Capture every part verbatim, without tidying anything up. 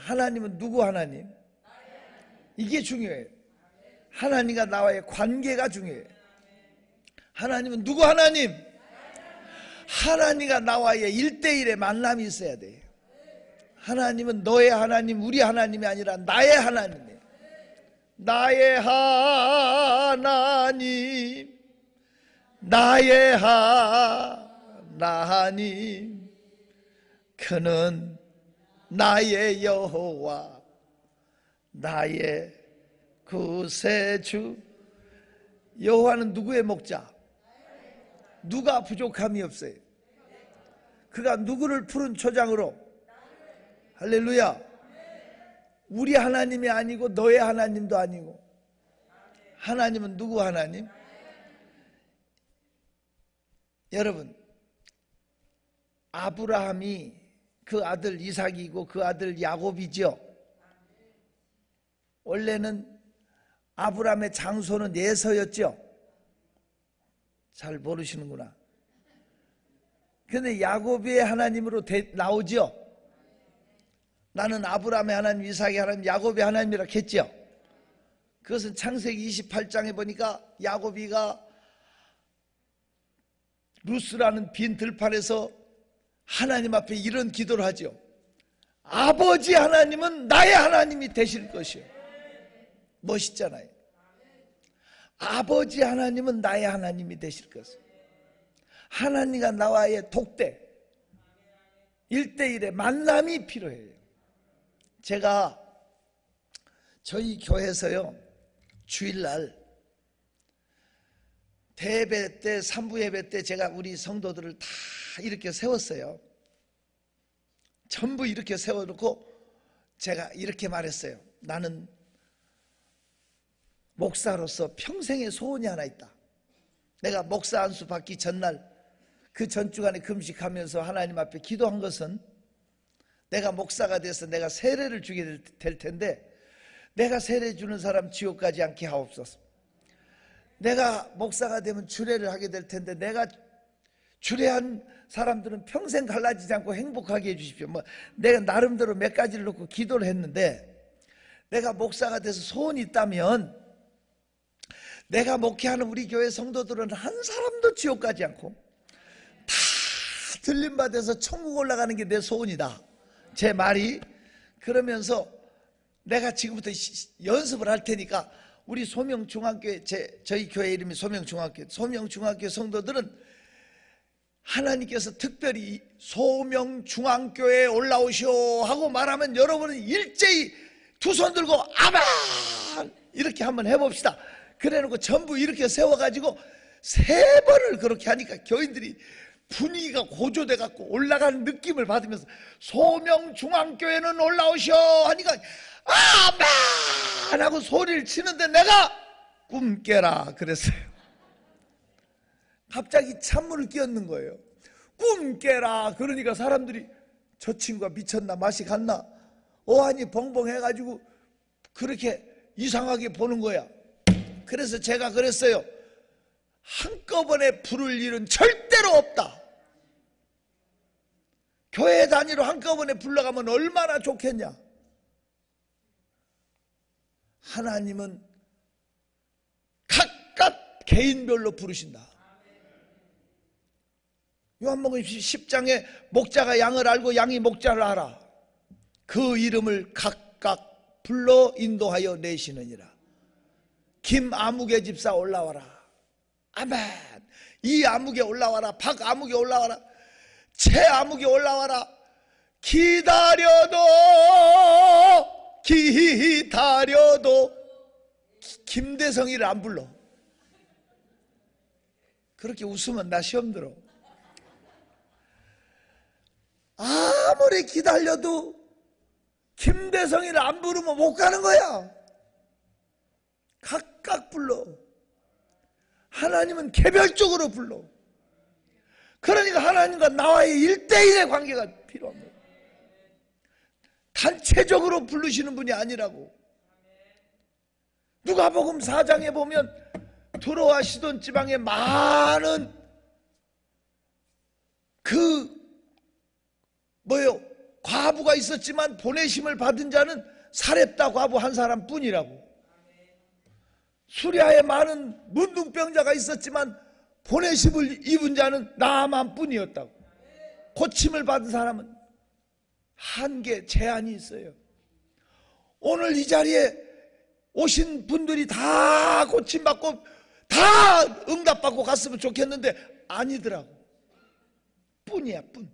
하나님은 누구 하나님? 이게 중요해요. 하나님과 나와의 관계가 중요해요. 하나님은 누구 하나님? 하나님과 나와의 일대일의 만남이 있어야 돼요. 하나님은 너의 하나님, 우리 하나님이 아니라 나의 하나님이에요. 나의 하나님, 나의 하나님, 그는 나의 여호와, 나의 구세주. 여호와는 누구의 목자? 누가 부족함이 없어요. 그가 누구를 푸른 초장으로? 할렐루야. 우리 하나님이 아니고 너의 하나님도 아니고. 하나님은 누구 하나님? 여러분, 아브라함이 그 아들 이삭이고 그 아들 야곱이죠. 원래는 아브라함의 장소는 에서였죠. 잘 모르시는구나. 그런데 야곱의 하나님으로 되, 나오죠. 나는 아브라함의 하나님, 이삭의 하나님, 야곱의 하나님이라 했죠. 그것은 창세기 이십팔 장에 보니까 야곱이가 루스라는 빈 들판에서 하나님 앞에 이런 기도를 하죠. 아버지 하나님은 나의 하나님이 되실 것이요. 멋있잖아요. 아버지 하나님은 나의 하나님이 되실 것이요. 하나님과 나와의 독대, 일대일의 만남이 필요해요. 제가 저희 교회에서요, 주일날 대예배 때, 삼부 예배 때 제가 우리 성도들을 다 이렇게 세웠어요. 전부 이렇게 세워놓고 제가 이렇게 말했어요. 나는 목사로서 평생의 소원이 하나 있다. 내가 목사 안수 받기 전날 그 전주간에 금식하면서 하나님 앞에 기도한 것은 내가 목사가 돼서 내가 세례를 주게 될 텐데 내가 세례 주는 사람 지옥 가지 않게 하옵소서. 내가 목사가 되면 주례를 하게 될 텐데 내가 주례한 사람들은 평생 갈라지지 않고 행복하게 해주십시오. 뭐 내가 나름대로 몇 가지를 놓고 기도를 했는데, 내가 목사가 돼서 소원이 있다면 내가 목회하는 우리 교회 성도들은 한 사람도 지옥 가지 않고 다 들림받아서 천국 올라가는 게 내 소원이다. 제 말이. 그러면서 내가 지금부터 연습을 할 테니까 우리 소명중앙교회, 제, 저희 교회 이름이 소명중앙교회, 소명중앙교회 성도들은 하나님께서 특별히 소명중앙교회에 올라오시오 하고 말하면 여러분은 일제히 두 손 들고 아멘 이렇게 한번 해봅시다. 그래놓고 전부 이렇게 세워가지고 세 번을 그렇게 하니까 교인들이 분위기가 고조돼 갖고 올라가는 느낌을 받으면서 소명중앙교회는 올라오시오 하니까 아멘 하고 소리를 치는데 내가 꿈 깨라 그랬어요. 갑자기 찬물을 끼얹는 거예요. 꿈 깨라. 그러니까 사람들이 저 친구가 미쳤나 맛이 갔나 어안이 벙벙해가지고 그렇게 이상하게 보는 거야. 그래서 제가 그랬어요. 한꺼번에 부를 일은 절대로 없다. 교회 단위로 한꺼번에 불러가면 얼마나 좋겠냐. 하나님은 각각 개인별로 부르신다. 요한복음 십 장에 목자가 양을 알고 양이 목자를 알아. 그 이름을 각각 불러 인도하여 내시느니라. 김아무개 집사 올라와라. 아멘. 이 아무개 올라와라. 박 아무개 올라와라. 채 아무개 올라와라. 기다려도 기다려도 김대성이를 안 불러. 그렇게 웃으면 나 시험 들어. 아무리 기다려도 김대성이를 안 부르면 못 가는 거야. 각각 불러. 하나님은 개별적으로 불러. 그러니까 하나님과 나와의 일대일의 관계가 필요한 거예요. 단체적으로 부르시는 분이 아니라고. 누가복음 사 장에 보면 두로와 시돈 지방에 많은 그 뭐요? 과부가 있었지만 보내심을 받은 자는 사렙다 과부 한 사람뿐이라고. 수리아에 많은 문둥병자가 있었지만 보내심을 입은 자는 나만뿐이었다고. 고침을 받은 사람은 한계, 제한이 있어요. 오늘 이 자리에 오신 분들이 다 고침받고 다 응답받고 갔으면 좋겠는데 아니더라고. 뿐이야, 뿐.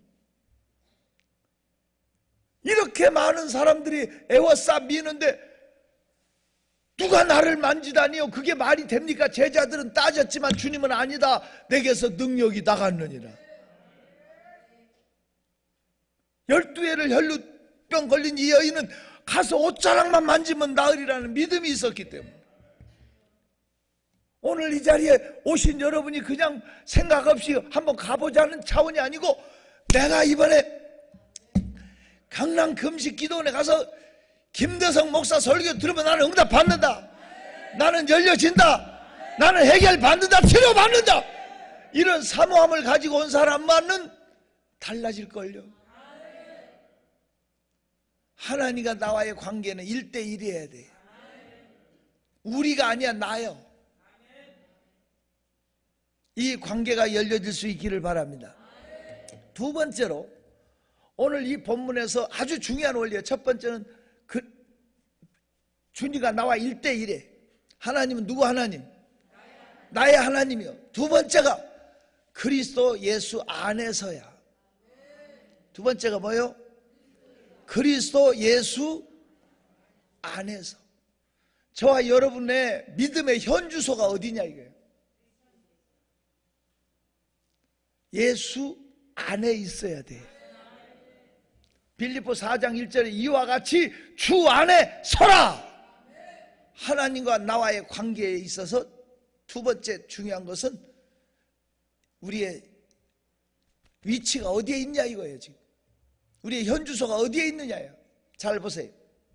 이렇게 많은 사람들이 애워싸 미는데 누가 나를 만지다니요? 그게 말이 됩니까? 제자들은 따졌지만 주님은 아니다. 내게서 능력이 나갔느니라. 열두 해를 혈루병 걸린 이 여인은 가서 옷자락만 만지면 나으리라는 믿음이 있었기 때문에 오늘 이 자리에 오신 여러분이 그냥 생각 없이 한번 가보자는 차원이 아니고 내가 이번에 강남 금식기도원에 가서 김대성 목사 설교 들으면 나는 응답 받는다. 나는 열려진다. 나는 해결 받는다. 치료 받는다. 이런 사모함을 가지고 온 사람만은 달라질걸요. 하나님과 나와의 관계는 일대일이어야 돼. 우리가 아니야, 나요. 이 관계가 열려질 수 있기를 바랍니다. 두 번째로 오늘 이 본문에서 아주 중요한 원리예요. 첫 번째는 그 주님과 나와 일대일에 하나님은 누구 하나님? 나의 하나님이요. 두 번째가 그리스도 예수 안에서야. 두 번째가 뭐요? 그리스도 예수 안에서. 저와 여러분의 믿음의 현주소가 어디냐 이거예요. 예수 안에 있어야 돼. 빌립보 사 장 일 절에 이와 같이 주 안에 서라. 하나님과 나와의 관계에 있어서 두 번째 중요한 것은 우리의 위치가 어디에 있냐 이거예요. 지금 우리의 현주소가 어디에 있느냐예요. 잘 보세요.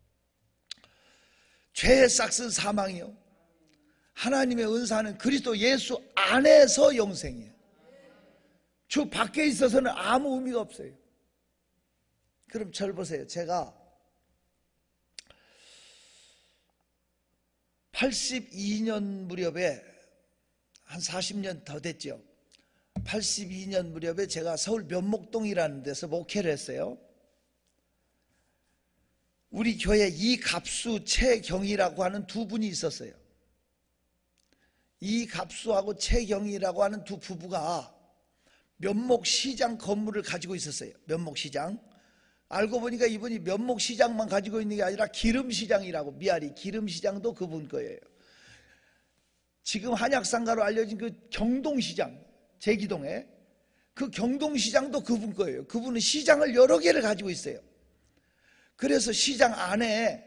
죄의 싹슨 사망이요, 하나님의 은사는 그리스도 예수 안에서 영생이에요. 주 밖에 있어서는 아무 의미가 없어요. 그럼 절 보세요. 제가 팔십이 년 무렵에 한 사십 년 더 됐죠. 팔십이 년 무렵에 제가 서울 면목동이라는 데서 목회를 했어요. 우리 교회 이갑수, 최경희라고 하는 두 분이 있었어요. 이갑수하고 최경희라고 하는 두 부부가 면목시장 건물을 가지고 있었어요. 면목시장. 알고 보니까 이분이 면목시장만 가지고 있는 게 아니라 기름시장이라고, 미아리 기름시장도 그분 거예요. 지금 한약상가로 알려진 그 경동시장, 제기동에 그 경동시장도 그분 거예요. 그분은 시장을 여러 개를 가지고 있어요. 그래서 시장 안에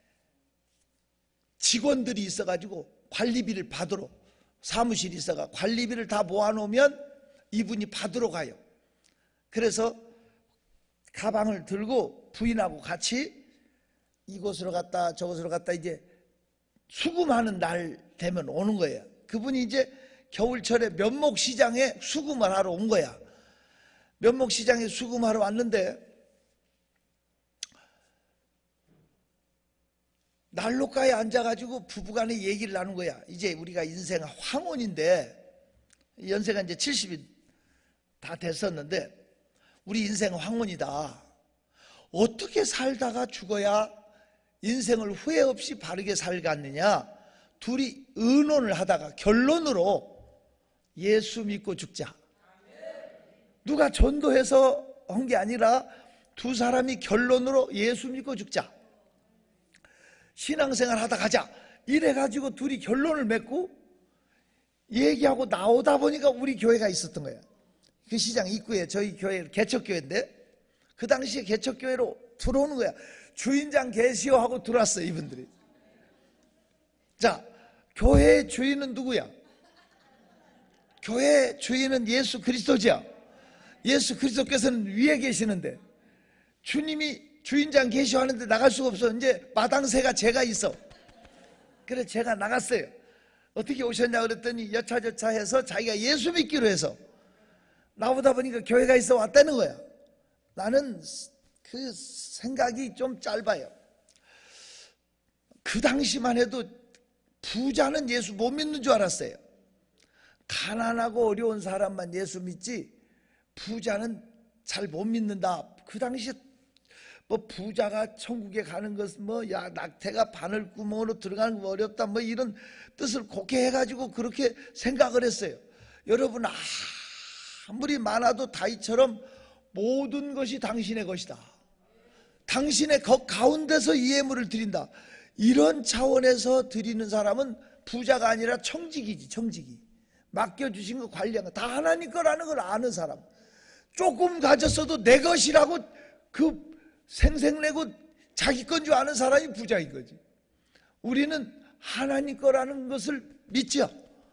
직원들이 있어가지고 관리비를 받으러, 사무실이 있어가 관리비를 다 모아놓으면 이분이 받으러 가요. 그래서 가방을 들고 부인하고 같이 이곳으로 갔다 저곳으로 갔다 이제 수금하는 날 되면 오는 거예요. 그분이 이제 겨울철에 면목시장에 수금을 하러 온 거야. 면목시장에 수금하러 왔는데 난로가에 앉아가지고 부부간에 얘기를 나눈 거야. 이제 우리가 인생 황혼인데 연세가 이제 칠십이 다 됐었는데 우리 인생 황혼이다. 어떻게 살다가 죽어야 인생을 후회 없이 바르게 살겠느냐. 둘이 의논을 하다가 결론으로 예수 믿고 죽자. 누가 전도해서 한 게 아니라 두 사람이 결론으로 예수 믿고 죽자. 신앙생활 하다 가자. 이래가지고 둘이 결론을 맺고 얘기하고 나오다 보니까 우리 교회가 있었던 거야. 그 시장 입구에 저희 교회 개척교회인데 그 당시에 개척교회로 들어오는 거야. 주인장 계시오 하고 들어왔어요, 이분들이. 자, 교회의 주인은 누구야? 교회 주인은 예수 그리스도죠. 예수 그리스도께서는 위에 계시는데 주님이 주인장 계시오 하는데 나갈 수가 없어. 이제 마당새가 제가 있어. 그래서 제가 나갔어요. 어떻게 오셨냐 그랬더니 여차저차 해서 자기가 예수 믿기로 해서 나오다 보니까 교회가 있어 왔다는 거야. 나는 그 생각이 좀 짧아요. 그 당시만 해도 부자는 예수 못 믿는 줄 알았어요. 가난하고 어려운 사람만 예수 믿지 부자는 잘 못 믿는다. 그 당시에 뭐 부자가 천국에 가는 것은 뭐 야 낙태가 바늘 구멍으로 들어가는 거 어렵다 뭐 이런 뜻을 곡해 해가지고 그렇게 생각을 했어요. 여러분, 아무리 많아도 다윗처럼 모든 것이 당신의 것이다, 당신의 것 가운데서 이 예물을 드린다, 이런 차원에서 드리는 사람은 부자가 아니라 청직이지. 청직이 맡겨주신 거 관리한 거 다 하나님 거라는 걸 아는 사람. 조금 가졌어도 내 것이라고 그 생색내고 자기 건 줄 아는 사람이 부자인 거지. 우리는 하나님 거라는 것을 믿죠.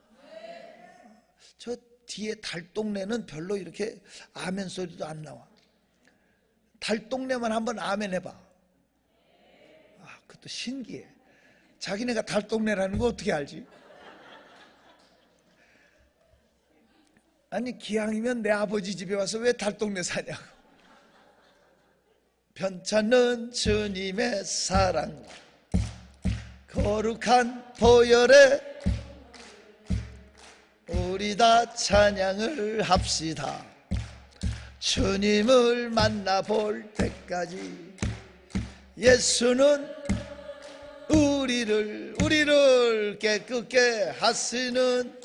저 뒤에 달동네는 별로 이렇게 아멘 소리도 안 나와. 달동네만 한번 아멘 해봐. 아, 그것도 신기해. 자기네가 달동네라는 거 어떻게 알지? 아니, 기왕이면 내 아버지 집에 와서 왜 달동네 사냐고. 편찮는 주님의 사랑, 거룩한 보혈에 우리 다 찬양을 합시다. 주님을 만나볼 때까지 예수는 우리를 우리를 깨끗게 하시는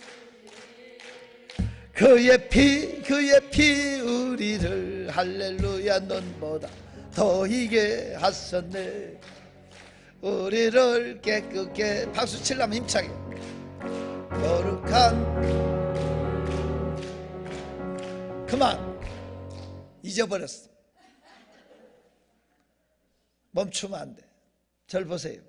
그의 피 그의 피 우리를 할렐루야 눈보다 더 이게 하셨네. 우리를 깨끗게 박수 치려면 힘차게 거룩한. 그만 잊어버렸어. 멈추면 안 돼. 절 보세요.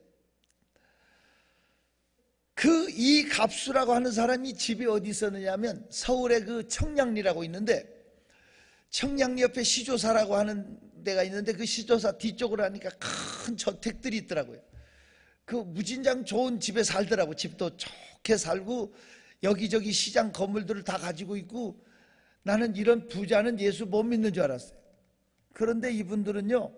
그 이 갑수라고 하는 사람이 집이 어디 있었느냐면 서울에 그 청량리라고 있는데, 청량리 옆에 시조사라고 하는 데가 있는데 그 시조사 뒤쪽으로 하니까 큰 저택들이 있더라고요. 그 무진장 좋은 집에 살더라고. 집도 좋게 살고 여기저기 시장 건물들을 다 가지고 있고. 나는 이런 부자는 예수 못 믿는 줄 알았어요. 그런데 이분들은요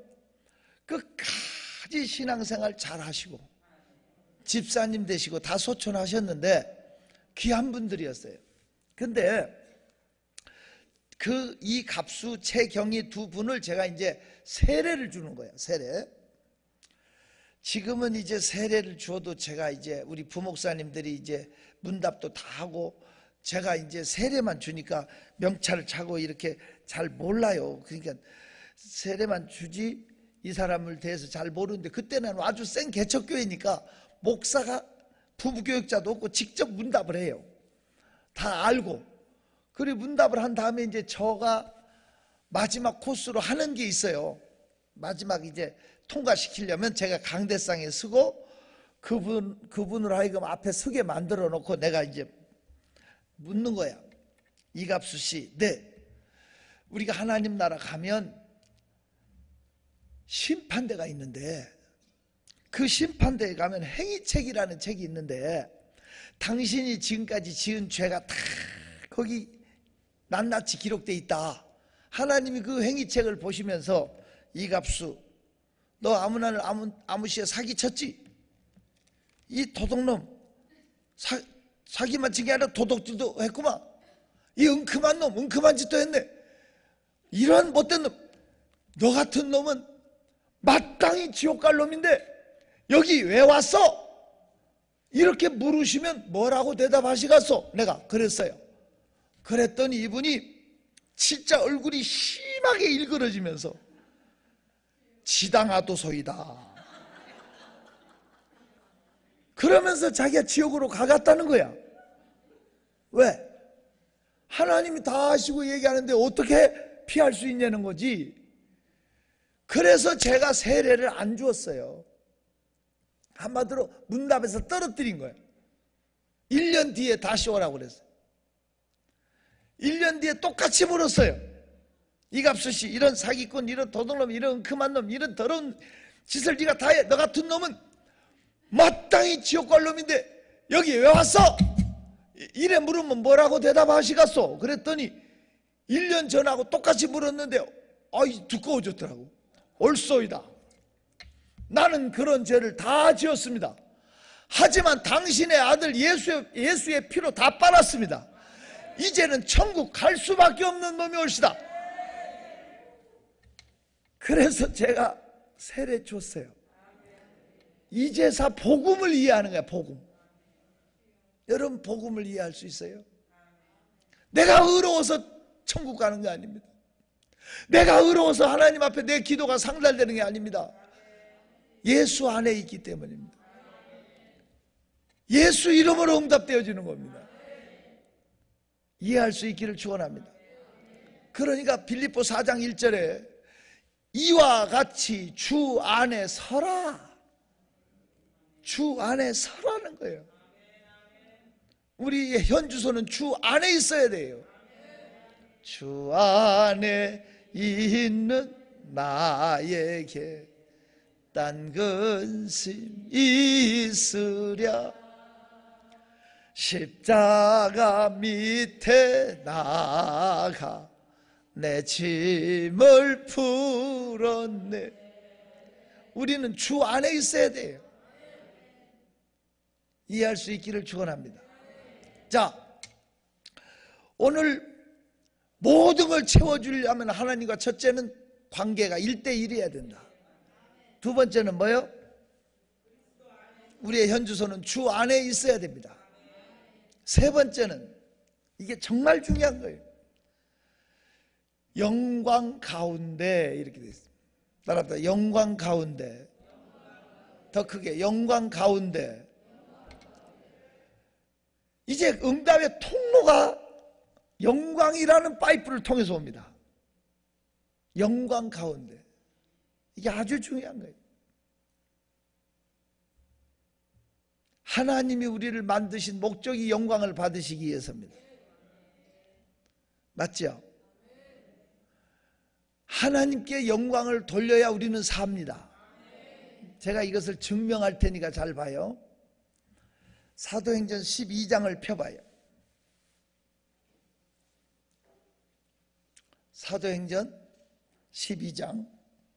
끝까지 신앙생활 잘 하시고 집사님 되시고 다 소천하셨는데 귀한 분들이었어요. 근데 그 이 갑수 최경희 두 분을 제가 이제 세례를 주는 거예요. 세례. 지금은 이제 세례를 주어도 제가 이제 우리 부목사님들이 이제 문답도 다 하고 제가 이제 세례만 주니까 명찰을 차고 이렇게 잘 몰라요. 그러니까 세례만 주지 이 사람을 대해서 잘 모르는데, 그때는 아주 센 개척교회니까 목사가 부부교육자도 없고 직접 문답을 해요. 다 알고. 그리고 문답을 한 다음에 이제 저가 마지막 코스로 하는 게 있어요. 마지막 이제 통과시키려면 제가 강대상에 서고 그분, 그분으로 하여금 앞에 서게 만들어 놓고 내가 이제 묻는 거야. 이갑수 씨, 네. 우리가 하나님 나라 가면 심판대가 있는데 그 심판대에 가면 행위책이라는 책이 있는데 당신이 지금까지 지은 죄가 다 거기 낱낱이 기록되어 있다. 하나님이 그 행위책을 보시면서 이갑수, 너 아무나 아무, 아무시에 사기쳤지? 이 도둑놈 사, 사기만 친 게 아니라 도둑질도 했구만. 이 은큼한 놈 은큼한 짓도 했네. 이런 못된 놈, 너 같은 놈은 마땅히 지옥 갈 놈인데 여기 왜 왔어? 이렇게 물으시면 뭐라고 대답하시겠소? 내가 그랬어요. 그랬더니 이분이 진짜 얼굴이 심하게 일그러지면서 지당하도소이다 그러면서 자기가 지옥으로 가갔다는 거야. 왜? 하나님이 다 아시고 얘기하는데 어떻게 피할 수 있냐는 거지. 그래서 제가 세례를 안 주었어요. 한마디로 문답에서 떨어뜨린 거예요. 일 년 뒤에 다시 오라고 그랬어요. 일 년 뒤에 똑같이 물었어요. 이갑수 씨, 이런 사기꾼, 이런 도둑놈, 이런 금한 놈, 이런 더러운 짓을 네가 다 해. 너 같은 놈은 마땅히 지옥 갈 놈인데 여기 왜 왔어? 이래 물으면 뭐라고 대답하시겠소? 그랬더니 일 년 전하고 똑같이 물었는데 아이 두꺼워졌더라고. 옳소이다. 나는 그런 죄를 다 지었습니다. 하지만 당신의 아들 예수의, 예수의 피로 다 빨았습니다. 이제는 천국 갈 수밖에 없는 놈이 옳시다. 그래서 제가 세례 줬어요. 이제사 복음을 이해하는 거야. 복음. 여러분 복음을 이해할 수 있어요? 내가 의로워서 천국 가는 게 아닙니다. 내가 의로워서 하나님 앞에 내 기도가 상달되는 게 아닙니다. 예수 안에 있기 때문입니다. 예수 이름으로 응답되어지는 겁니다. 이해할 수 있기를 축원합니다. 그러니까 빌립보 사 장 일 절에 이와 같이 주 안에 서라. 주 안에 서라는 거예요. 우리의 현주소는 주 안에 있어야 돼요. 주 안에 있는 나에게 딴 근심 있으랴. 십자가 밑에 나가 내 짐을 풀었네. 우리는 주 안에 있어야 돼요. 이해할 수 있기를 축원합니다. 자, 오늘 모든 걸 채워주려면 하나님과 첫째는 관계가 일 대 일이어야 된다. 두 번째는 뭐요? 우리의 현주소는 주 안에 있어야 됩니다. 세 번째는 이게 정말 중요한 거예요. 영광 가운데 이렇게 되어 있습니다. 따라합니다. 영광 가운데. 더 크게 영광 가운데. 이제 응답의 통로가 영광이라는 파이프를 통해서 옵니다. 영광 가운데. 이게 아주 중요한 거예요. 하나님이 우리를 만드신 목적이 영광을 받으시기 위해서입니다. 맞죠? 하나님께 영광을 돌려야 우리는 삽니다. 제가 이것을 증명할 테니까 잘 봐요. 사도행전 십이 장을 펴봐요. 사도행전 십이 장.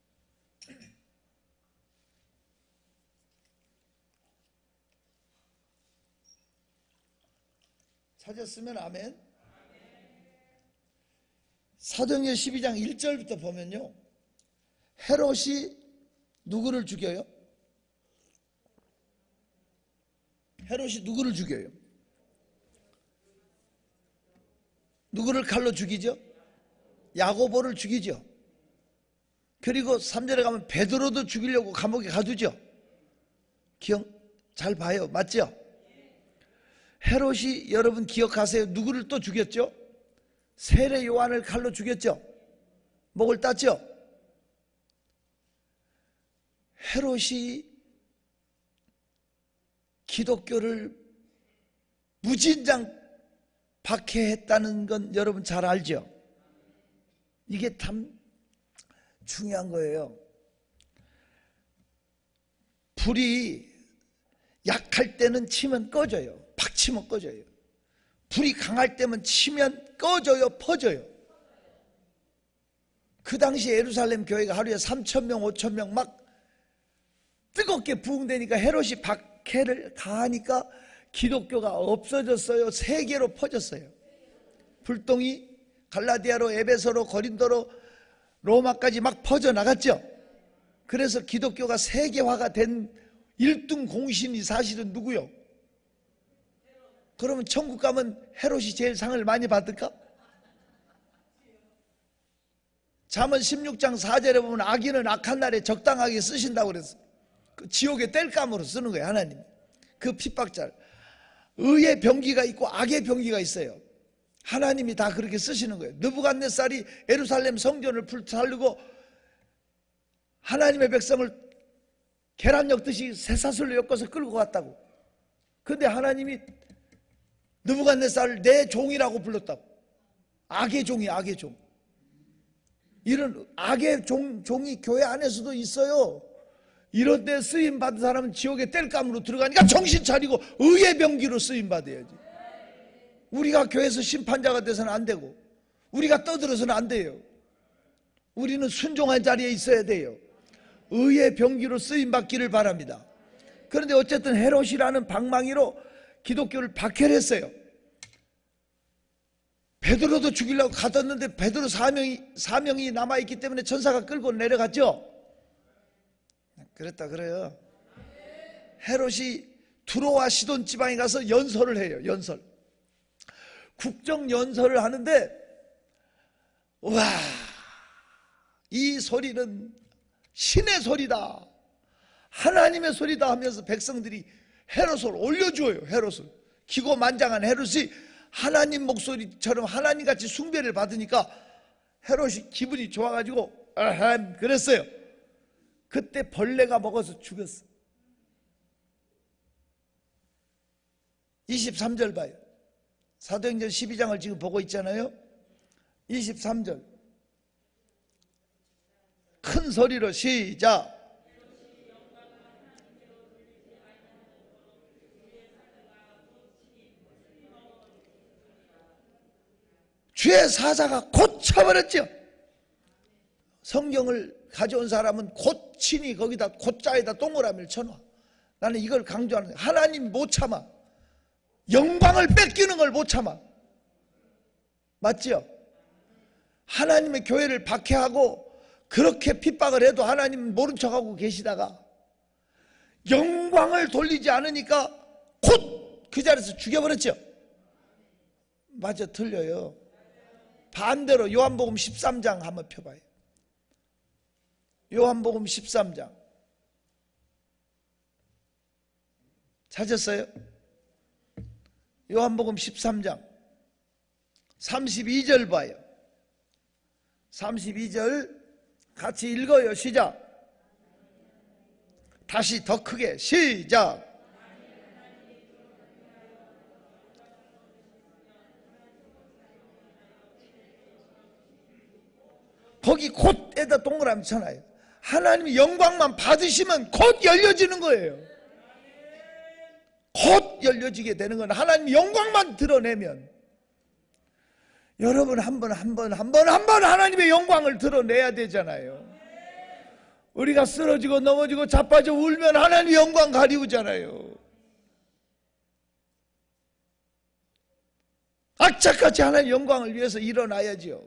찾았으면 아멘. 사도행전 십이 장 일 절부터 보면요, 헤롯이 누구를 죽여요? 헤롯이 누구를 죽여요? 누구를 칼로 죽이죠? 야고보를 죽이죠. 그리고 삼 절에 가면 베드로도 죽이려고 감옥에 가두죠. 기억 잘 봐요. 맞죠? 헤롯이 여러분 기억하세요? 누구를 또 죽였죠? 세례 요한을 칼로 죽였죠. 목을 땄죠. 헤롯이 기독교를 무진장 박해했다는 건 여러분 잘 알죠? 이게 참 중요한 거예요. 불이 약할 때는 치면 꺼져요. 팍 치면 꺼져요. 불이 강할 때면 치면 꺼져요, 퍼져요. 그 당시 예루살렘 교회가 하루에 삼천 명, 오천 명 막 뜨겁게 부흥되니까 헤롯이 박해를 가하니까 기독교가 없어졌어요. 세계로 퍼졌어요. 불똥이 갈라디아로, 에베소로, 고린도로, 로마까지 막 퍼져나갔죠. 그래서 기독교가 세계화가 된 일등 공신이 사실은 누구요? 그러면 천국 가면 헤롯이 제일 상을 많이 받을까? 잠언 십육 장 사 절에 보면 악인은 악한 날에 적당하게 쓰신다고 그랬어. 그 지옥의 땔감으로 쓰는 거예요, 하나님. 그 핍박자를. 의의 병기가 있고 악의 병기가 있어요. 하나님이 다 그렇게 쓰시는 거예요. 느부갓네살이 예루살렘 성전을 불살르고 하나님의 백성을 계란 엮듯이 쇠사슬로 엮어서 끌고 갔다고. 근데 하나님이 느부갓네살을 내 종이라고 불렀다고. 악의 종이 악의 종. 이런 악의 종, 종이 교회 안에서도 있어요. 이런 데 쓰임받은 사람은 지옥의 땔감으로 들어가니까 정신 차리고 의의 병기로 쓰임받아야지. 우리가 교회에서 심판자가 돼서는 안 되고 우리가 떠들어서는 안 돼요. 우리는 순종한 자리에 있어야 돼요. 의의 병기로 쓰임받기를 바랍니다. 그런데 어쨌든 헤롯이라는 방망이로 기독교를 박해했어요. 베드로도 죽이려고 가뒀는데 베드로 사명이, 사명이 남아있기 때문에 천사가 끌고 내려갔죠. 그랬다 그래요. 헤롯이 두로와 시돈 지방에 가서 연설을 해요. 연설. 국정연설을 하는데 와, 이 소리는 신의 소리다, 하나님의 소리다 하면서 백성들이 헤롯을 올려줘요. 헤롯을. 기고만장한 헤롯이 하나님 목소리처럼 하나님같이 숭배를 받으니까 헤롯이 기분이 좋아가지고 아함 그랬어요. 그때 벌레가 먹어서 죽였어. 이십삼 절 봐요. 사도행전 십이 장을 지금 보고 있잖아요. 이십삼 절 큰 소리로 시작. 주의 사자가 곧 쳐버렸죠. 성경을 가져온 사람은 곧 친히 거기다 곧자에다 동그라미를 쳐놔. 나는 이걸 강조하는 거야. 하나님 못 참아. 영광을 뺏기는 걸 못 참아. 맞죠? 하나님의 교회를 박해하고 그렇게 핍박을 해도 하나님은 모른 척하고 계시다가 영광을 돌리지 않으니까 곧 그 자리에서 죽여버렸죠. 맞아, 틀려요. 반대로 요한복음 십삼 장 한번 펴봐요. 요한복음 십삼 장 찾았어요? 요한복음 십삼 장 삼십이 절 봐요. 삼십이 절 같이 읽어요. 시작. 다시 더 크게 시작. 거기 곧에다 동그라미 쳐놔요. 하나님이 영광만 받으시면 곧 열려지는 거예요. 곧 열려지게 되는 건 하나님 영광만 드러내면. 여러분 한 번 한 번 한 번 한 번 하나님의 영광을 드러내야 되잖아요. 우리가 쓰러지고 넘어지고 자빠져 울면 하나님의 영광 가리우잖아요. 악착같이 하나님의 영광을 위해서 일어나야지요.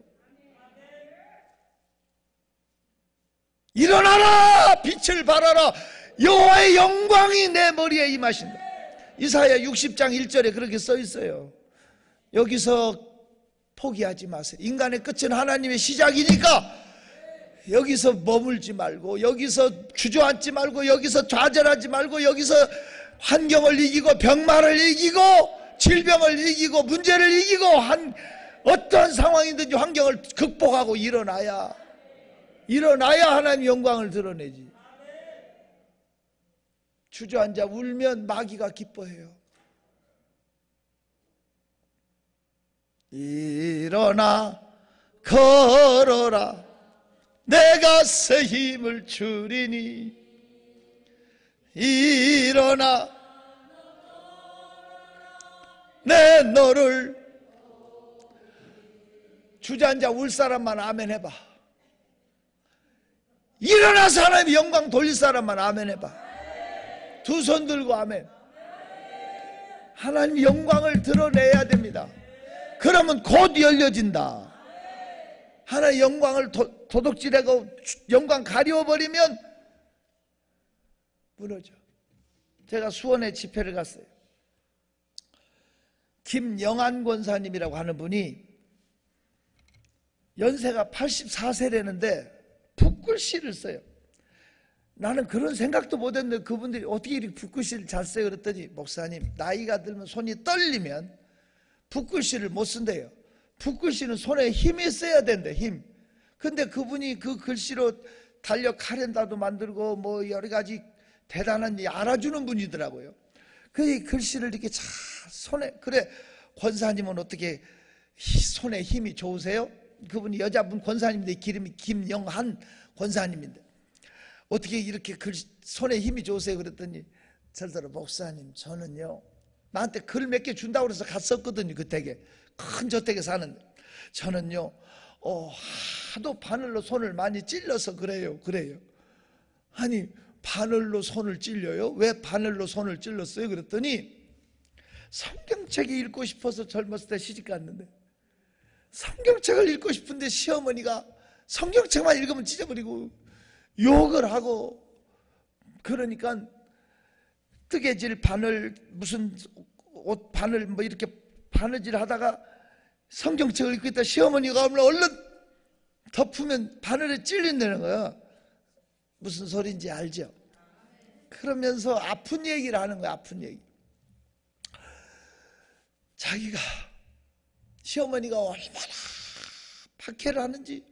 일어나라, 빛을 발하라, 여호와의 영광이 내 머리에 임하신다. 이사야 육십 장 일 절에 그렇게 써 있어요. 여기서 포기하지 마세요. 인간의 끝은 하나님의 시작이니까 여기서 머물지 말고, 여기서 주저앉지 말고, 여기서 좌절하지 말고, 여기서 환경을 이기고 병마를 이기고 질병을 이기고 문제를 이기고 한 어떤 상황이든지 환경을 극복하고 일어나야 일어나야 하나님 영광을 드러내지. 주저앉아 울면 마귀가 기뻐해요. 일어나 걸어라, 내가 새 힘을 주리니. 일어나 내 너를. 주저앉아 울 사람만 아멘 해봐. 일어나서 하나님의 영광 돌릴 사람만 아멘 해봐. 두 손 들고 아멘. 하나님의 영광을 드러내야 됩니다. 그러면 곧 열려진다. 하나님의 영광을 도, 도둑질하고 영광 가려버리면 무너져. 제가 수원에 집회를 갔어요. 김영안 권사님이라고 하는 분이 연세가 팔십사 세라는데 붓글씨를 써요. 나는 그런 생각도 못했는데 그분들이 어떻게 이렇게 붓글씨를 잘 써요? 그랬더니 목사님, 나이가 들면 손이 떨리면 붓글씨를 못 쓴대요. 붓글씨는 손에 힘이 있어야 된대, 힘. 근데 그분이 그 글씨로 달력 카렌다도 만들고 뭐 여러 가지 대단한 일 알아주는 분이더라고요. 그 글씨를 이렇게 잘 손에, 그래 권사님은 어떻게 손에 힘이 좋으세요? 그분이 여자분 권사님인데 기름이 김영한 권사님인데 어떻게 이렇게 글, 손에 힘이 좋으세요? 그랬더니 절대로 목사님, 저는요, 나한테 글 몇 개 준다고 그래서 갔었거든요. 그 댁에, 큰 저택에 사는데, 저는요 어, 하도 바늘로 손을 많이 찔러서 그래요 그래요 아니 바늘로 손을 찔려요? 왜 바늘로 손을 찔렀어요? 그랬더니 성경책이 읽고 싶어서 젊었을 때 시집 갔는데 성경책을 읽고 싶은데 시어머니가 성경책만 읽으면 찢어버리고 욕을 하고, 그러니까 뜨개질 바늘 무슨 옷 바늘 뭐 이렇게 바느질 하다가 성경책을 읽고 있다 시어머니가 오면 얼른 덮으면 바늘에 찔린다는 거야. 무슨 소리인지 알죠? 그러면서 아픈 얘기를 하는 거야. 아픈 얘기. 자기가 시어머니가 얼마나 박해를 하는지,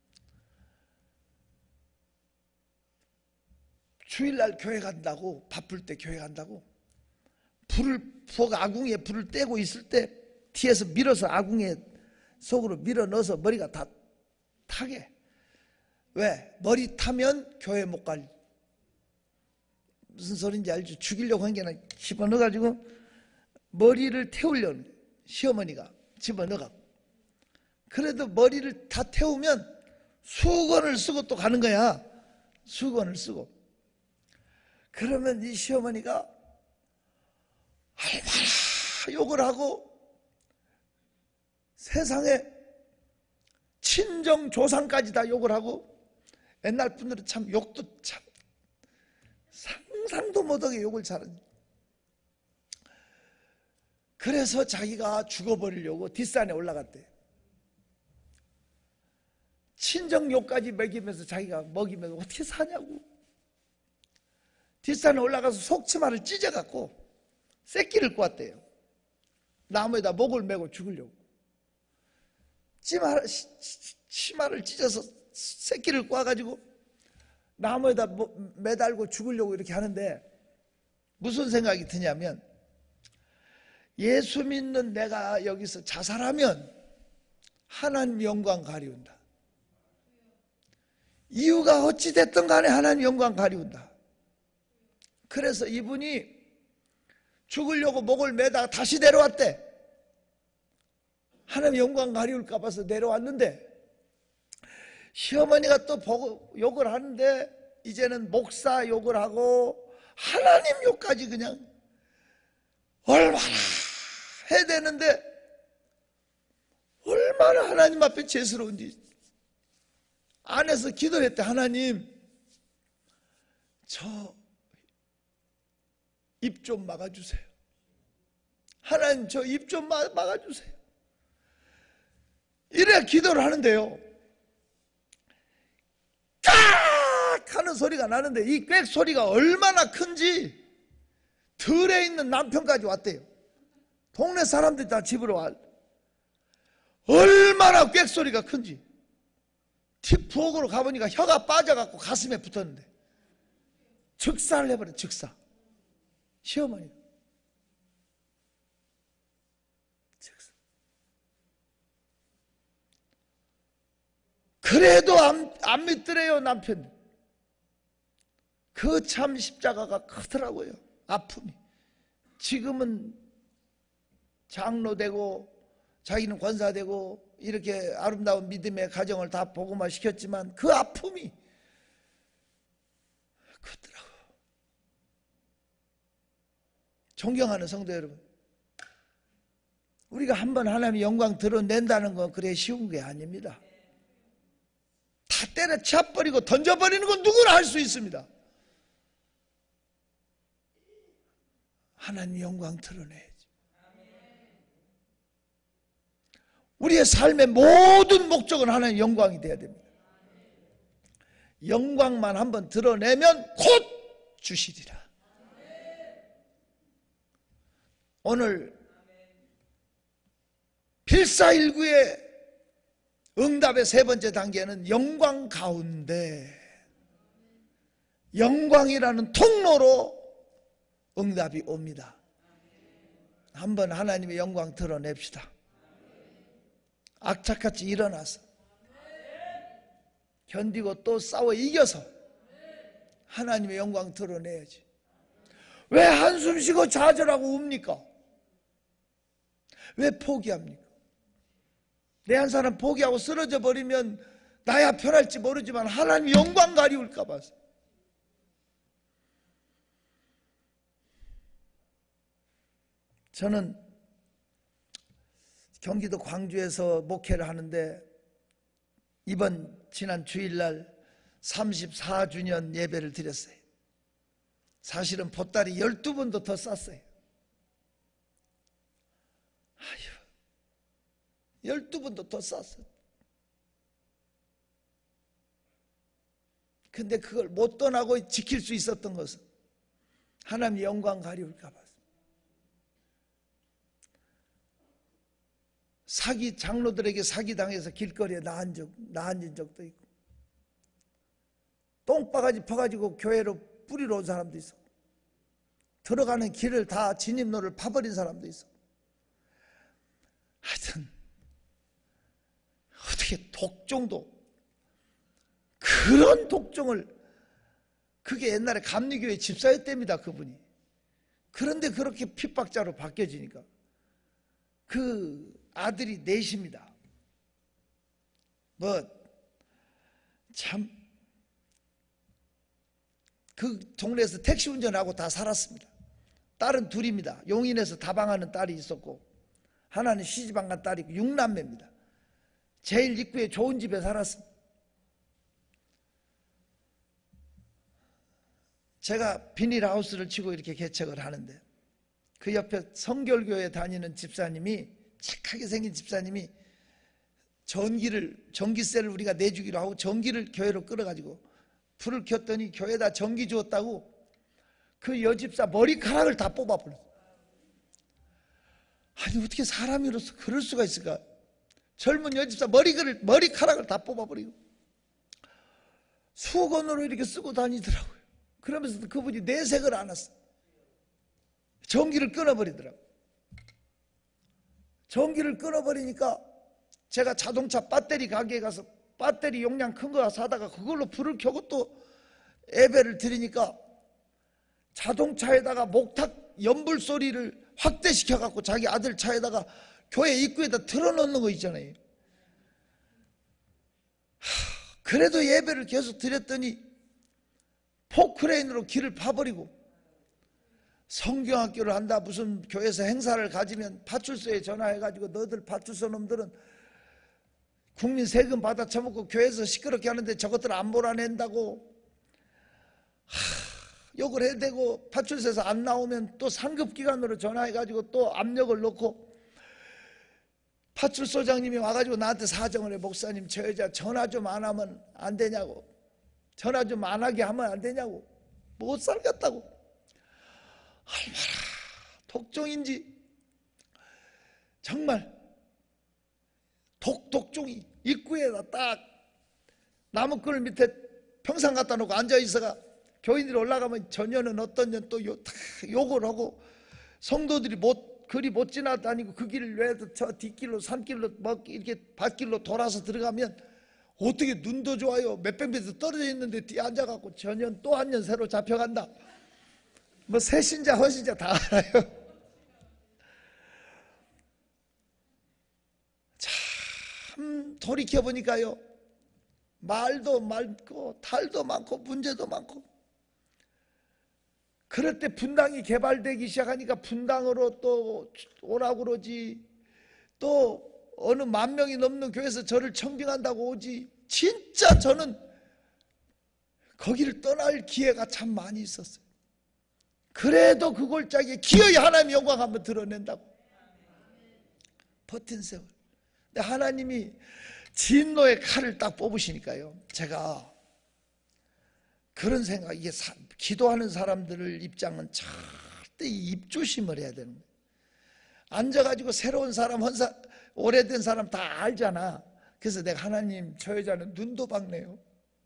주일날 교회 간다고, 바쁠 때 교회 간다고 불을 부엌 아궁이에 불을 떼고 있을 때 뒤에서 밀어서 아궁이에 속으로 밀어 넣어서 머리가 다 타게. 왜? 머리 타면 교회 못 갈. 무슨 소린지 알죠? 죽이려고 한 게 아니라 집어넣어가지고 머리를 태우려는 거예요. 시어머니가 집어넣어가고. 그래도 머리를 다 태우면 수건을 쓰고 또 가는 거야. 수건을 쓰고. 그러면 이 시어머니가 얼마나 욕을 하고, 세상에 친정 조상까지 다 욕을 하고, 옛날 분들은 참 욕도 참 상상도 못하게 욕을 잘하는. 그래서 자기가 죽어버리려고 뒷산에 올라갔대. 친정 욕까지 먹이면서 자기가 먹이면서 어떻게 사냐고. 뒷산에 올라가서 속치마를 찢어갖고 새끼를 꼬았대요. 나무에다 목을 메고 죽으려고. 치마, 치마를 찢어서 새끼를 꼬아가지고 나무에다 매달고 죽으려고 이렇게 하는데, 무슨 생각이 드냐면, 예수 믿는 내가 여기서 자살하면 하나님 영광 가리운다. 이유가 어찌 됐든 간에 하나님 영광 가리운다. 그래서 이분이 죽으려고 목을 매다가 다시 내려왔대. 하나님 영광 가리울까 봐서 내려왔는데, 시어머니가 또 보고 욕을 하는데 이제는 목사 욕을 하고 하나님 욕까지 그냥 얼마나 해야 되는데, 얼마나 하나님 앞에 죄스러운지 안에서 기도했대. 하나님, 저 입 좀 막아주세요. 하나님, 저 입 좀 막아주세요. 이래 기도를 하는데요, 깍 하는 소리가 나는데 이 꽥 소리가 얼마나 큰지 들에 있는 남편까지 왔대요. 동네 사람들이 다 집으로 와. 얼마나 꽥 소리가 큰지. 부엌으로 가보니까 혀가 빠져갖고 가슴에 붙었는데 즉사를 해버려. 즉사. 시어머니가 즉사. 그래도 안, 안 믿더래요, 남편. 그 참 십자가가 크더라고요. 아픔이. 지금은 장로되고 자기는 권사되고 이렇게 아름다운 믿음의 가정을 다 복음화 시켰지만 그 아픔이 크더라고요. 존경하는 성도 여러분, 우리가 한번 하나님의 영광 드러낸다는 건 그래 쉬운 게 아닙니다. 다 때려쳐버리고 던져버리는 건 누구나 할 수 있습니다. 하나님의 영광 드러내야지. 우리의 삶의 모든 목적은 하나님의 영광이 돼야 됩니다. 영광만 한번 드러내면 곧 주시리라. 오늘 필사일구의 응답의 세 번째 단계는 영광 가운데, 영광이라는 통로로 응답이 옵니다. 한번 하나님의 영광 드러냅시다. 악착같이 일어나서 견디고 또 싸워 이겨서 하나님의 영광 드러내야지. 왜 한숨 쉬고 좌절하고 웁니까? 왜 포기합니까? 내 한 사람 포기하고 쓰러져 버리면 나야 편할지 모르지만 하나님 영광 가리울까 봐서 저는 경기도 광주에서 목회를 하는데 이번 지난 주일날 삼십사 주년 예배를 드렸어요. 사실은 보따리 열두 번도 더 쌌어요. 아유, 열두 번도 더 쌌어요. 근데 그걸 못 떠나고 지킬 수 있었던 것은 하나님의 영광 가리울까 봐. 사기, 장로들에게 사기당해서 길거리에 나앉은 적, 나앉은 적도 있고, 똥바가지 퍼가지고 교회로 뿌리러 온 사람도 있어. 들어가는 길을 다 진입로를 파버린 사람도 있어. 하여튼 어떻게 독종도, 그런 독종을, 그게 옛날에 감리교회 집사였답니다, 그분이. 그런데 그렇게 핍박자로 바뀌어지니까 그 아들이 넷입니다. 뭐 참 그 동네에서 택시 운전하고 다 살았습니다. 딸은 둘입니다. 용인에서 다방하는 딸이 있었고, 하나는 시집 안 간 딸이 있고, 육남매입니다. 제일 입구에 좋은 집에 살았습니다. 제가 비닐하우스를 치고 이렇게 개척을 하는데 그 옆에 성결교회 다니는 집사님이, 착하게 생긴 집사님이 전기를, 전기세를 우리가 내주기로 하고 전기를 교회로 끌어가지고 불을 켰더니 교회에다 전기 주었다고 그 여집사 머리카락을 다 뽑아버렸어요. 아니 어떻게 사람으로서 그럴 수가 있을까? 젊은 여집사 머리를, 머리카락을 다 뽑아버리고 수건으로 이렇게 쓰고 다니더라고요. 그러면서 그분이 내색을 안 했어요. 전기를 끊어버리더라고요. 전기를 끊어버리니까 제가 자동차 배터리 가게에 가서 배터리 용량 큰 거 사다가 그걸로 불을 켜고 또 예배를 드리니까 자동차에다가 목탁 연불 소리를 확대시켜 갖고 자기 아들 차에다가 교회 입구에다 틀어놓는 거 있잖아요. 하, 그래도 예배를 계속 드렸더니 포크레인으로 길을 파버리고, 성경학교를 한다, 무슨 교회에서 행사를 가지면 파출소에 전화해가지고 너들 파출소 놈들은 국민 세금 받아 처먹고 교회에서 시끄럽게 하는데 저것들 안 몰아낸다고 하, 욕을 해대고, 파출소에서 안 나오면 또 상급기관으로 전화해가지고 또 압력을 넣고, 파출소장님이 와가지고 나한테 사정을 해. 목사님, 저 여자 전화 좀 안 하면 안 되냐고, 전화 좀 안 하게 하면 안 되냐고, 못 살겠다고. 얼마나 독종인지 정말 독, 독종이 입구에다 딱 나무꾼 밑에 평상 갖다 놓고 앉아있어가 교인들이 올라가면 전혀는 어떤 년 또 욕을 하고, 성도들이 못, 그리 못 지나다니고 그 길을 왜 저 뒷길로 산길로 막 이렇게 밭길로 돌아서 들어가면 어떻게 눈도 좋아요, 몇백 미터 떨어져 있는데 뒤에 앉아갖고 전년 또 한 년 새로 잡혀간다. 뭐 새신자 허신자 다 알아요. 참 돌이켜보니까요, 말도 많고 탈도 많고 문제도 많고, 그럴 때 분당이 개발되기 시작하니까 분당으로 또 오라고 그러지, 또 어느 만 명이 넘는 교회에서 저를 청빙한다고 오지. 진짜 저는 거기를 떠날 기회가 참 많이 있었어요. 그래도 그 골짜기에 기어이 하나님의 영광 한번 드러낸다고 버틴 세월. 근데 하나님이 진노의 칼을 딱 뽑으시니까요, 제가 그런 생각, 이게 사, 기도하는 사람들을 입장은 절대 입조심을 해야 되는 거예요. 앉아가지고 새로운 사람, 헌사, 오래된 사람 다 알잖아. 그래서 내가, 하나님, 저 여자는 눈도 박네요.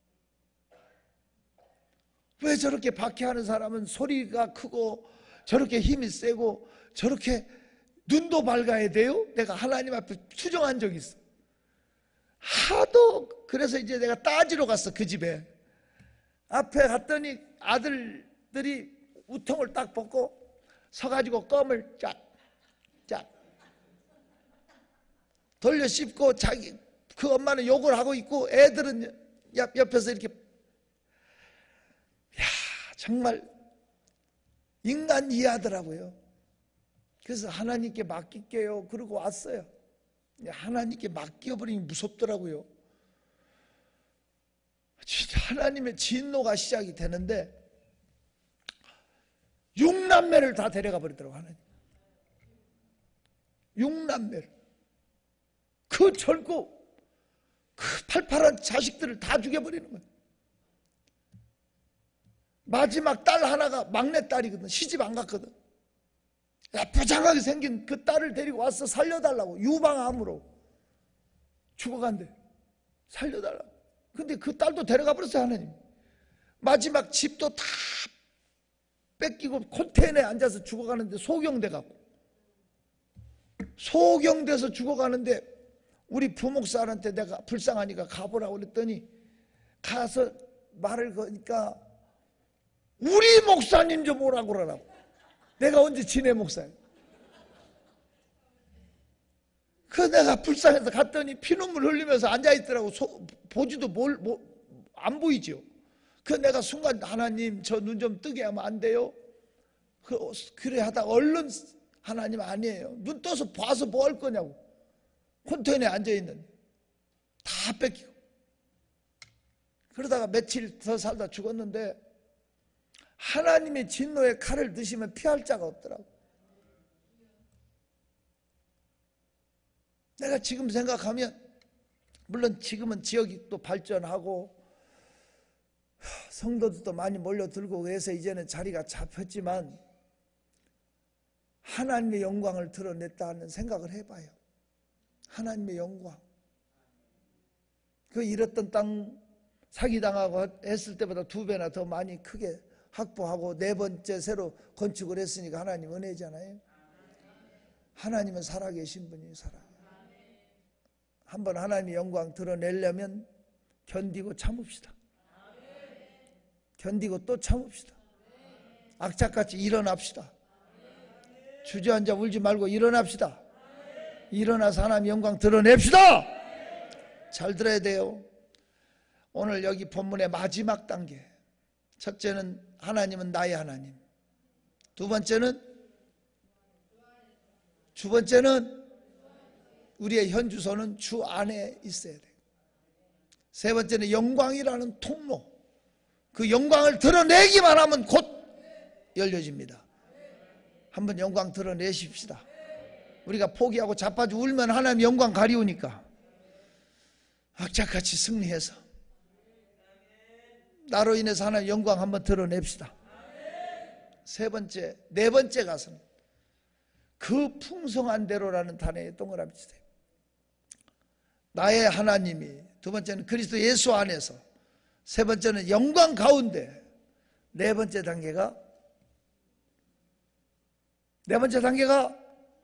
왜 저렇게 박해하는 사람은 소리가 크고 저렇게 힘이 세고 저렇게 눈도 밝아야 돼요? 내가 하나님 앞에 투정한 적이 있어. 하도. 그래서 이제 내가 따지러 갔어. 그 집에 앞에 갔더니 아들들이 우통을 딱 벗고 서가지고 껌을 쫙쫙 돌려 씹고, 자기 그 엄마는 욕을 하고 있고 애들은 옆, 옆에서 이렇게. 야, 정말 인간 이해하더라고요. 그래서 하나님께 맡길게요 그러고 왔어요. 하나님께 맡겨버리면 무섭더라고요. 진짜 하나님의 진노가 시작이 되는데 육남매를 다 데려가 버리더라고요. 하나님 육남매를, 그 젊고 그 팔팔한 자식들을 다 죽여버리는 거예요. 마지막 딸 하나가 막내딸이거든. 시집 안 갔거든. 부장하게 생긴 그 딸을 데리고 와서 살려달라고, 유방암으로 죽어간대. 살려달라고. 근데 그 딸도 데려가 버렸어요. 하나님 마지막 집도 다 뺏기고 컨테이너에 앉아서 죽어가는데, 소경돼갖고 소경돼서 죽어가는데 우리 부목사한테 내가 불쌍하니까 가보라고 그랬더니 가서 말을 거니까 우리 목사님 좀 오라고 그러라고. 내가 언제 지네 목사야. 그 내가 불쌍해서 갔더니 피눈물 흘리면서 앉아있더라고. 소, 보지도 뭘, 뭐, 안 보이죠. 그 내가 순간 하나님 저 눈 좀 뜨게 하면 안 돼요? 그, 그래 하다가 얼른 하나님 아니에요. 눈 떠서 봐서 뭐 할 거냐고. 컨테이너에 앉아있는 다 뺏기고. 그러다가 며칠 더 살다 죽었는데 하나님의 진노의 칼을 드시면 피할 자가 없더라고. 내가 지금 생각하면, 물론 지금은 지역이 또 발전하고 성도들도 많이 몰려들고 해서 이제는 자리가 잡혔지만 하나님의 영광을 드러냈다는 생각을 해봐요. 하나님의 영광. 그 잃었던 땅 사기당하고 했을 때보다 두 배나 더 많이 크게 확보하고 네 번째 새로 건축을 했으니까 하나님 은혜잖아요. 하나님은 살아계신 분이 살아. 한번 하나님의 영광 드러내려면 견디고 참읍시다. 견디고 또 참읍시다. 악착같이 일어납시다. 주저앉아 울지 말고 일어납시다. 일어나서 하나님의 영광 드러냅시다. 잘 들어야 돼요. 오늘 여기 본문의 마지막 단계, 첫째는 하나님은 나의 하나님, 두 번째는 두 번째는 우리의 현주소는 주 안에 있어야 돼요. 세 번째는 영광이라는 통로, 그 영광을 드러내기만 하면 곧 열려집니다. 한번 영광 드러내십시다. 우리가 포기하고 자빠져 울면 하나님 영광 가리우니까 악착같이 승리해서 나로 인해서 하나님 영광 한번 드러냅시다. 세 번째, 네 번째 가서는 그 풍성한 대로라는 단어에 동그라미 치세요. 나의 하나님이, 두 번째는 그리스도 예수 안에서, 세 번째는 영광 가운데, 네 번째 단계가 네 번째 단계가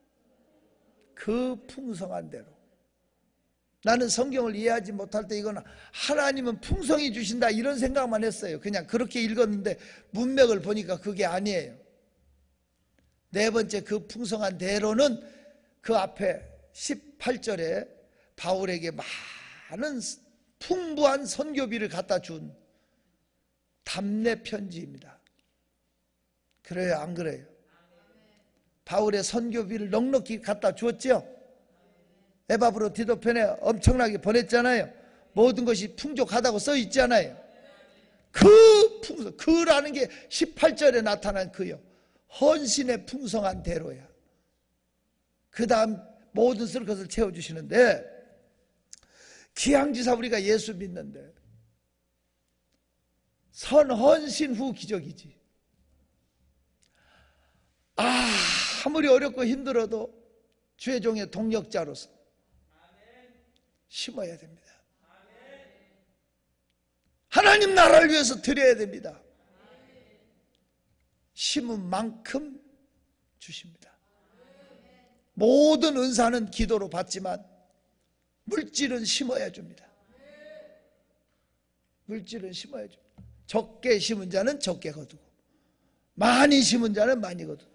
그 풍성한 대로. 나는 성경을 이해하지 못할 때 이건 하나님은 풍성히 주신다 이런 생각만 했어요. 그냥 그렇게 읽었는데 문맥을 보니까 그게 아니에요. 네 번째 그 풍성한 대로는 그 앞에 십팔 절에 바울에게 많은 풍부한 선교비를 갖다 준 답례 편지입니다. 그래요, 안 그래요? 바울의 선교비를 넉넉히 갖다 주었죠. 에바브로 디도편에 엄청나게 보냈잖아요. 모든 것이 풍족하다고 써 있잖아요. 그 풍성, 그라는 게 십팔 절에 나타난 그요, 헌신의 풍성한 대로야. 그 다음 모든 쓸 것을 채워주시는데, 기항지사 우리가 예수 믿는데 선헌신 후 기적이지. 아, 아무리 어렵고 힘들어도 주의 종의 동력자로서 심어야 됩니다. 하나님 나라를 위해서 드려야 됩니다. 심은 만큼 주십니다. 모든 은사는 기도로 받지만 물질은 심어야 줍니다. 물질은 심어야 줍니다. 적게 심은 자는 적게 거두고 많이 심은 자는 많이 거두고.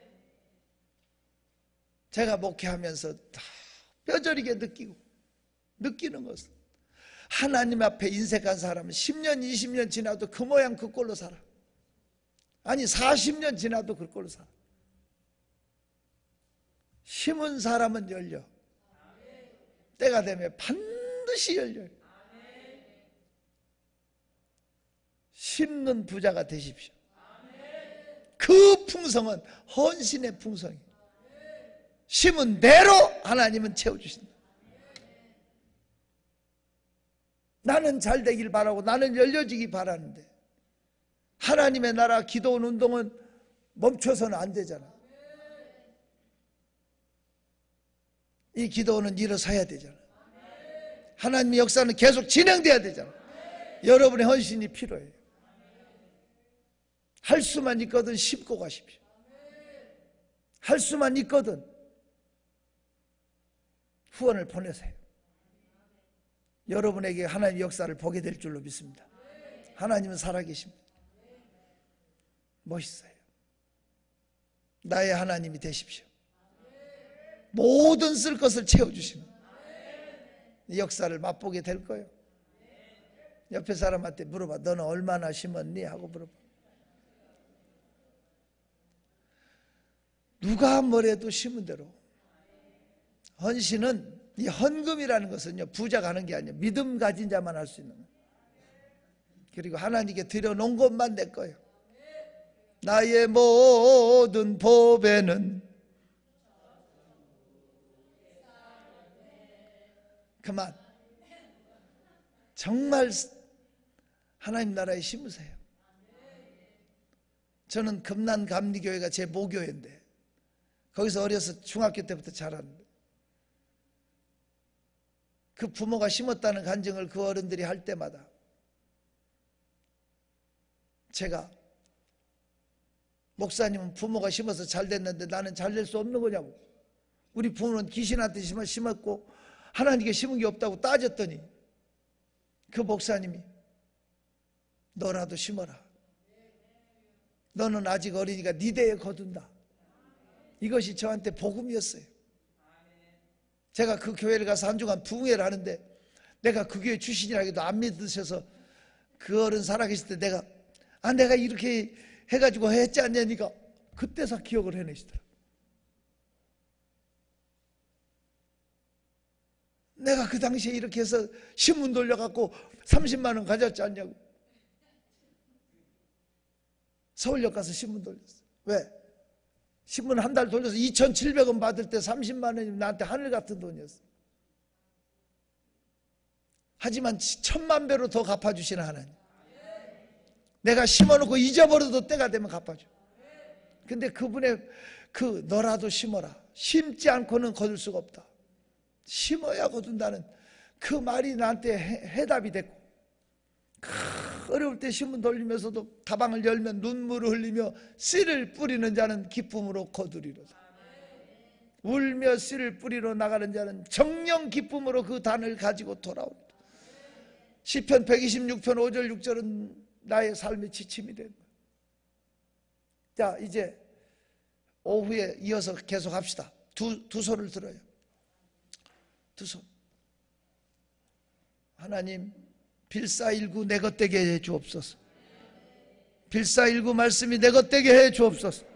제가 목회하면서 다 뼈저리게 느끼고 느끼는 것은, 하나님 앞에 인색한 사람은 십 년 이십 년 지나도 그 모양 그 꼴로 살아. 아니 사십 년 지나도 그 꼴로 살아. 심은 사람은 열려. 때가 되면 반드시 열려요. 심는 부자가 되십시오. 그 풍성은 헌신의 풍성이에요. 심은 대로 하나님은 채워주신다. 나는 잘 되길 바라고 나는 열려지기 바라는데 하나님의 나라 기도원 운동은 멈춰서는 안 되잖아. 이 기도원은 일어서야 되잖아. 하나님의 역사는 계속 진행돼야 되잖아. 여러분의 헌신이 필요해요. 할 수만 있거든 심고 가십시오. 할 수만 있거든 후원을 보내세요. 여러분에게 하나님의 역사를 보게 될 줄로 믿습니다. 하나님은 살아계십니다. 멋있어요. 나의 하나님이 되십시오. 모든 쓸 것을 채워주시는 역사를 맛보게 될 거예요. 옆에 사람한테 물어봐. 너는 얼마나 심었니? 하고 물어봐. 누가 뭐래도 심은 대로. 헌신은, 이 헌금이라는 것은요 부자가 하는 게 아니에요. 믿음 가진 자만 할 수 있는 거예요. 그리고 하나님께 드려놓은 것만 내 거예요. 나의 모든 보배는 그만. 정말 하나님 나라에 심으세요. 저는 금난 감리교회가 제 모교회인데 거기서 어려서 중학교 때부터 자랐는데 그 부모가 심었다는 간증을 그 어른들이 할 때마다 제가 목사님은 부모가 심어서 잘 됐는데 나는 잘 될 수 없는 거냐고. 우리 부모는 귀신한테 심었고 하나님께 심은 게 없다고 따졌더니 그 목사님이 너라도 심어라. 너는 아직 어리니까 네 대에 거둔다. 이것이 저한테 복음이었어요. 제가 그 교회를 가서 한 주간 부흥회를 하는데 내가 그 교회 출신이라 해도 안 믿으셔서 그 어른 살아계실 때 내가 아 내가 이렇게 해가지고 했지 않냐니까 그때서 기억을 해내시더라. 내가 그 당시에 이렇게 해서 신문 돌려갖고 삼십만 원 가졌지 않냐고. 서울역 가서 신문 돌렸어. 왜? 신문 한 달 돌려서 이천칠백 원 받을 때 삼십만 원이면 나한테 하늘 같은 돈이었어. 하지만 천만 배로 더 갚아주시는 하나님. 내가 심어놓고 잊어버려도 때가 되면 갚아줘. 근데 그분의 그 너라도 심어라. 심지 않고는 거둘 수가 없다. 심어야 거둔다는 그 말이 나한테 해, 해답이 됐고 어려울 때 신문 돌리면서도 가방을 열면 눈물을 흘리며 씨를 뿌리는 자는 기쁨으로 거두리로다. 울며 씨를 뿌리러 나가는 자는 정령 기쁨으로 그 단을 가지고 돌아온다. 시편 백이십육 편 오 절 육 절은 나의 삶의 지침이 된 거예요. 자 이제 오후에 이어서 계속 합시다. 두, 두 손을 들어요. 두 손. 하나님 빌사일구 내 것 되게 해 주옵소서. 빌사일구 말씀이 내 것 되게 해 주옵소서.